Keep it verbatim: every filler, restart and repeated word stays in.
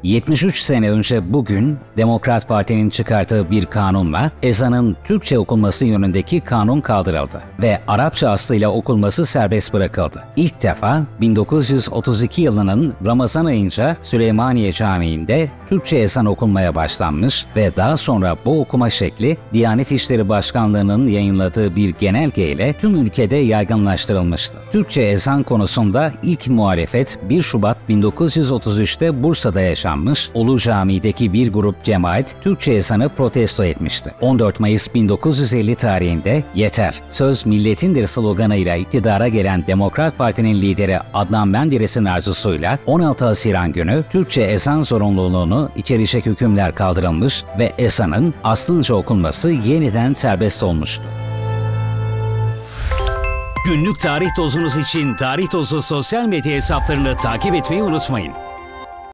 yetmiş üç sene önce bugün Demokrat Parti'nin çıkarttığı bir kanunla ezanın Türkçe okunması yönündeki kanun kaldırıldı ve Arapça aslıyla okunması serbest bırakıldı. İlk defa bin dokuz yüz otuz iki yılının Ramazan ayınca Süleymaniye Camii'nde Türkçe ezan okunmaya başlanmış ve daha sonra bu okuma şekli Diyanet İşleri Başkanlığı'nın yayınladığı bir genelgeyle tüm ülkede yaygınlaştırılmıştı. Türkçe ezan konusunda ilk muhalefet bir Şubat bin dokuz yüz otuz üçte Bursa'da yaşanmış, Ulu Cami'deki bir grup cemaat Türkçe ezanı protesto etmişti. on dört Mayıs bin dokuz yüz elli tarihinde "Yeter, söz milletindir" sloganıyla iktidara gelen Demokrat Parti'nin lideri Adnan Menderes'in arzusuyla on altı Haziran günü Türkçe ezan zorunluluğunu içerecek hükümler kaldırılmış ve ezanın aslınca okunması yeniden serbest olmuştu. Günlük tarih dozunuz için Tarih Dozu sosyal medya hesaplarını takip etmeyi unutmayın.